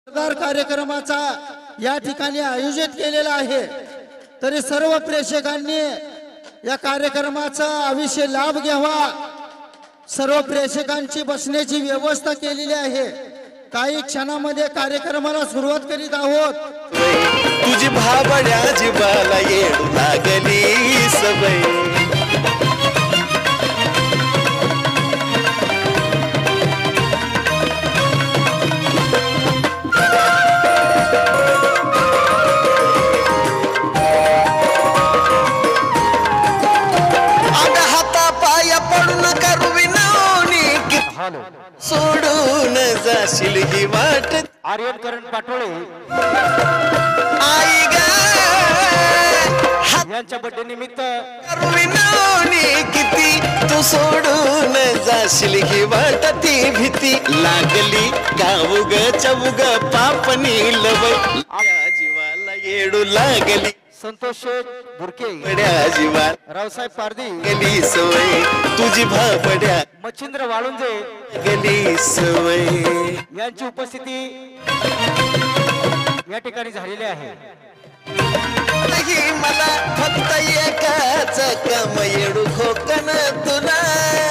दमदार कार्यक्रमाचा या ठिकाणी आयोजित केलेला आहे। तरी सर्व प्रेक्षकांनी या कार्यक्रमाचा अविशेष लाभ घ्यावा। सर्व प्रेक्षकांची बसण्याची व्यवस्था केलेली आहे। काही क्षणामध्ये कार्यक्रमाला सुरुवात करीत आहोत। तुझी भाबड्या जीवाला येड लागली सवय, सोडून जाशील ही वाट। आर्यन करण पाटोळे आई ग यांच्या बर्थडे निमित्त विनवणी किती तू सोडून जाशील ही वाट। ती भीती लागली गावग चौग पापणी लवय, जीवाला येडू लागली संतोष बुरके बड्या जीवा रावसाहेब पारदी गली सवय, तुझी भाबड्या मच्छिंद्र वाळुंजे गली सवय यांची उपस्थिती या ठिकाणी झालेली आहे। नाही मला फक्त एकाच काम येडू खोकन तुला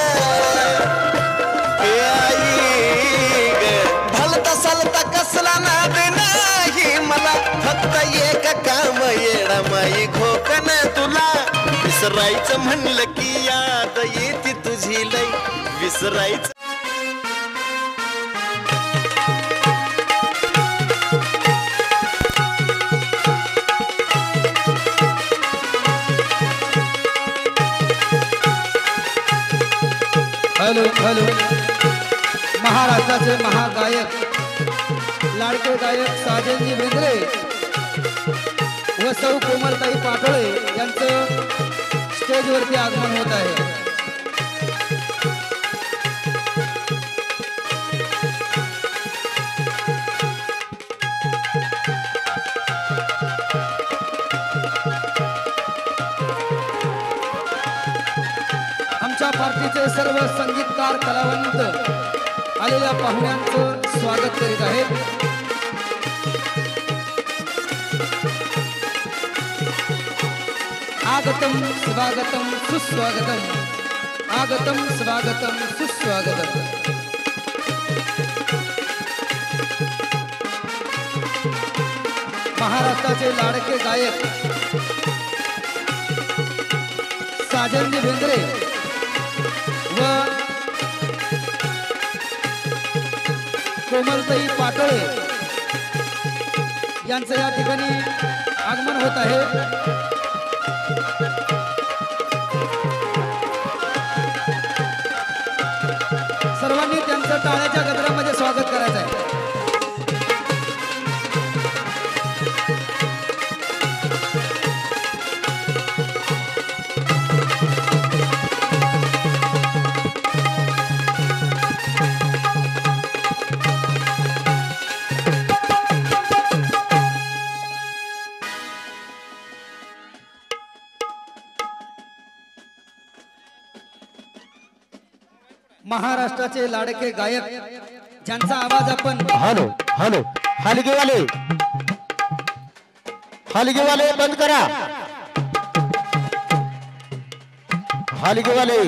भलता सलता कसला नाद नाही मला फक्त एक काम येडा माई खोकन तुला। विसरायचं म्हणलं की याद येते तुझी लई, विसरायचं हॅलो हॅलो महाराष्ट्राचे महागायक लाडके गायक साजनजी बेंद्रे व सौ कोमलताई पाटोळे यांचं स्टेजवरती आगमन होत आहे। आमच्या पार्टीचे सर्व संगीतकार कलावंत आलेल्या पाहुण्यांचं स्वागत करीत आहेत। आगतम स्वागतम सुस्वागतम, आगतम स्वागतम सुस्वागतम। महाराष्ट्राचे लाडके गायक साजनजी बेंद्रे व कोमलताई पाटोळे यांचं या ठिकाणी आगमन होत आहे। सर्वांनी त्यांचं टाळ्याच्या गजरामध्ये स्वागत करायचं आहे। महाराष्ट्राचे लाडके गायक ज्यांचा आवाज आपण हॅलो हॅलो हलगेवाले बंद करा। हलगेवाले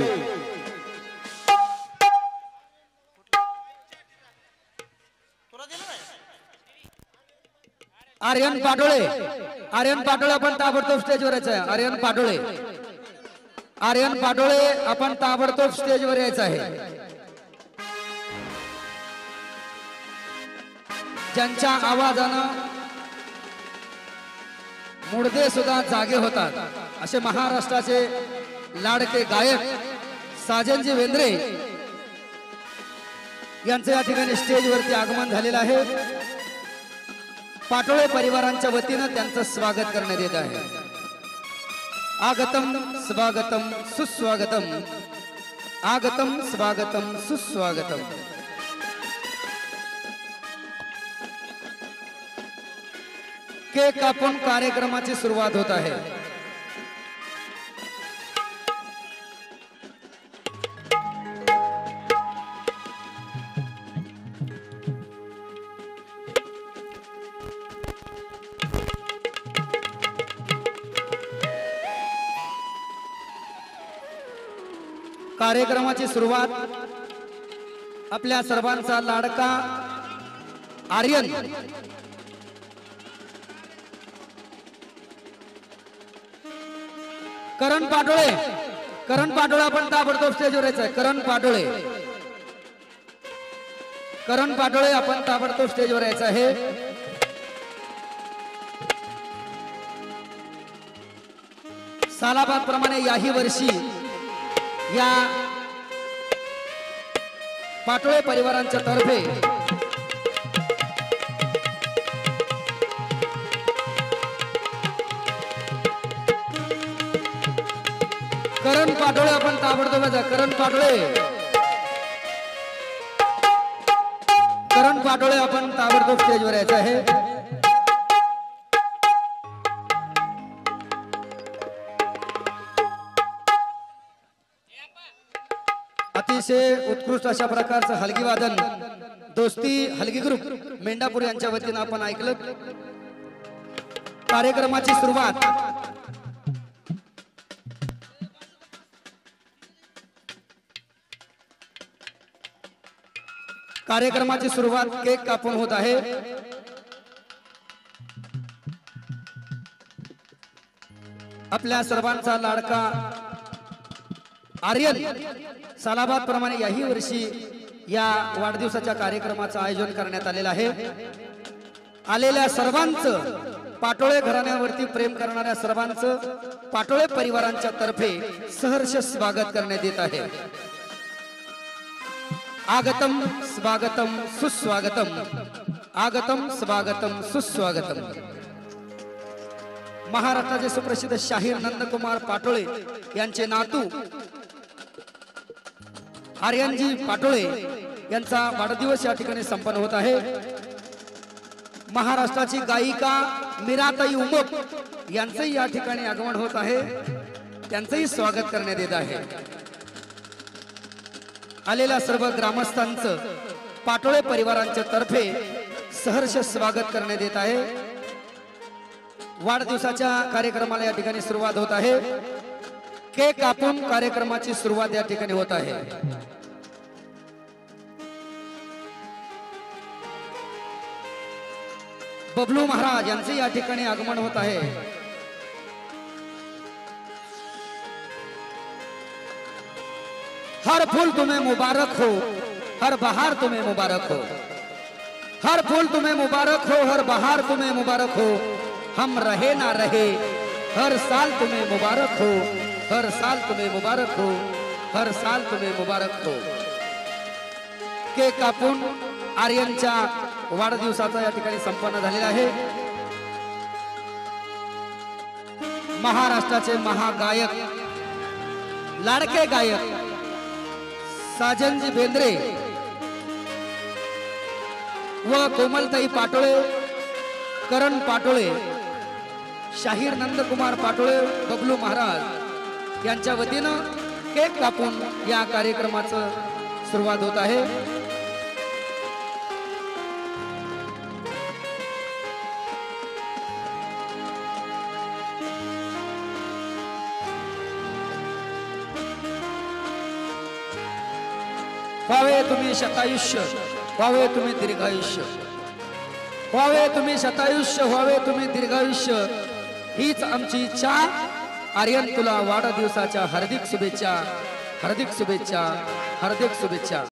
आर्यन पाटोळे आपण ताबडतोब स्टेजवर यायचं आहे। आर्यन पाटोळे आपण ताबडतोब स्टेजवर यायचं आहे। ज्यांच्या आवाजानं मुडदे सुद्धा जागे होतात असे महाराष्ट्राचे लाडके गायक साजनजी बेंद्रे यांचं या ठिकाणी स्टेजवरती आगमन झालेलं आहे। पाटोळे परिवारांच्या वतीनं त्यांचं स्वागत करण्यात येत आहे। आगतम स्वागतम सुस्वागतम, आगतम स्वागतम सुस्वागतम। केक कापून कार्यक्रमाची सुरुवात होत आहे। कार्यक्रमाची सुरुवात आपल्या सर्वांचा लाडका आर्यन करण पाटोळे. करण पाटोळे आपण ताबडतोब स्टेजवर यायचं आहे. करण पाटोळे, करण पाटोळे आपण ताबडतोब स्टेजवर यायचं आहे. सालाबाद प्रमाणे याही वर्षी या पाटोळे परिवारांच्या तर्फे करण पाटोळे आपण ताबडतोब यायचं. करण पाटोळे, करण पाटोळे आपण ताबडतोब स्टेजवर यायचं आहे. अतिशय उत्कृष्ट अशा प्रकारचं हलगी वादन दोस्ती हलगी ग्रुप मेंढापूर यांच्या वतीनं आपण ऐकलं. कार्यक्रमाची सुरुवात केक कापून होत आहे. आपल्या सर्वांचा लाडका आर्यन सालाबाद प्रमाणे याही वर्षी या वाढदिवसाच्या कार्यक्रमाचं आयोजन करण्यात आलेलं आहे. आलेल्या सर्वांचं, पाटोळे घराण्यावरती प्रेम करणाऱ्या सर्वांचं पाटोळे परिवारांच्या तर्फे सहर्ष स्वागत करण्यात येत आहे. आगतम स्वागतम सुस्वागतम, आगतम स्वागतम सुस्वागतम. महाराष्ट्राचे सुप्रसिद्ध शाहीर नंदकुमार पाटोळे यांचे नातू आर्यनजी पाटोळे यांचा वाढदिवस या ठिकाणी संपन्न होत आहे. महाराष्ट्राची गायिका मीराताई उमप यांचंही या ठिकाणी आगमन होत आहे. त्यांचंही स्वागत करण्यात येत आहे. आलेल्या सर्व ग्रामस्थांचं पाटोळे परिवारांच्या तर्फे सहर्ष स्वागत करण्यात येत आहे. वाढदिवसाच्या कार्यक्रमाला या ठिकाणी सुरुवात होत आहे. केक कापून कार्यक्रमाची सुरुवात या ठिकाणी होत आहे. बबलू महाराज यांचे या ठिकाणी आगमन होत आहे. हर फूल तुम्हें मुबारक हो, हर बहार तुम्हें मुबारक हो. हर फूल तुम्हें मुबारक हो, हर बहार तुम्हें मुबारक हो. हम रहे ना रहे, हर साल तुम्हें मुबारक हो, हर साल तुम्हें मुबारक हो, हर साल तुम्हें मुबारक हो. केक कापून आर्यनच्या वाढदिवसाचा या ठिकाणी संपन्न झालेला आहे. महाराष्ट्राचे महागायक, लाडके गायक साजनजी बेंद्रे व कोमलताई पाटोळे, करण पाटोळे, शाहीर नंदकुमार पाटोळे, बबलू महाराज यांच्या वतीनं केक कापून या कार्यक्रमाचं सुरुवात होत आहे. व्हावे तुम्ही शतायुष्य, व्हावे तुम्ही दीर्घायुष्य, व्हावे तुम्ही शतायुष्य, व्हावे तुम्ही दीर्घायुष्य, हीच आमची इच्छा. आर्यन तुला वाढदिवसाच्या हार्दिक शुभेच्छा, हार्दिक शुभेच्छा, हार्दिक शुभेच्छा.